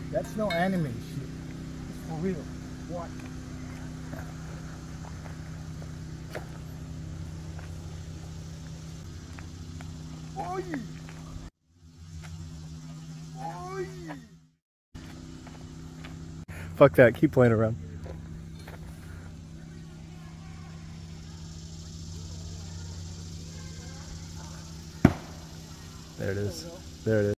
That's no anime shit. It's for real. What? Oi! Oi! Fuck that, keep playing around. There it is. There it is.